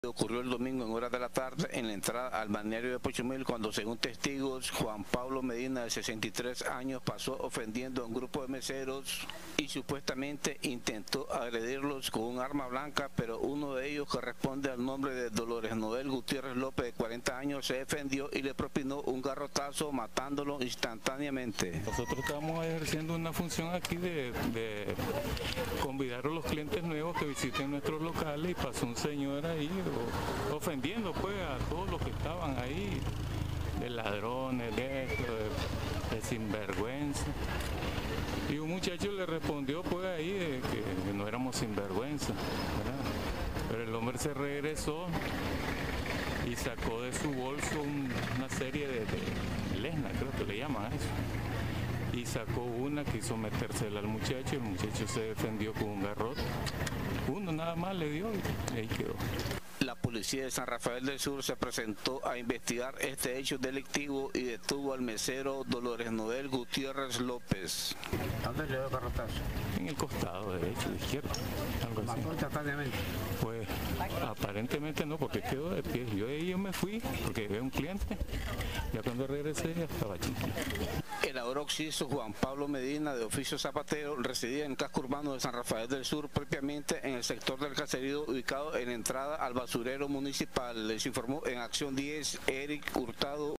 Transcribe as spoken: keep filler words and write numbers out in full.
Ocurrió el domingo en horas de la tarde en la entrada al balneario de Pochumil cuando, según testigos, Juan Pablo Medina, de sesenta y tres años, pasó ofendiendo a un grupo de meseros y supuestamente intentó agredirlos con un arma blanca, pero uno de ellos, que responde al nombre de Dolores Noel Gutiérrez López, de cuarenta años, se defendió y le propinó un garrotazo, matándolo instantáneamente. Nosotros estamos ejerciendo una función aquí de, de convidar a los clientes nuevos que visiten nuestros locales, y pasó un señor ahí ofendiendo pues a todos los que estaban ahí, de ladrones, de esto, de, de sinvergüenza. Y un muchacho le respondió pues ahí de que, que no éramos sinvergüenza, ¿verdad? Pero el hombre se regresó y sacó de su bolso un, una serie de, de lesna, creo que le llaman a eso. Y sacó una, quiso metérsela al muchacho, el muchacho se defendió con un garrote. Uno nada más le dio y ahí quedó. La policía de San Rafael del Sur se presentó a investigar este hecho delictivo y detuvo al mesero Dolores Noel Gutiérrez López. ¿Dónde le dio el garrotazo? En el costado derecho, de izquierda, algo así. ¿Mató instantáneamente? Pues aparentemente no, porque quedó de pie. Yo de ahí yo me fui porque había un cliente. Ya cuando regresé ya estaba chiquito. El ahora occiso Juan Pablo Medina, de oficio zapatero, residía en el casco urbano de San Rafael del Sur, propiamente en el sector del Caserío, ubicado en la entrada al basurero municipal. Les informó en Acción diez Eric Hurtado.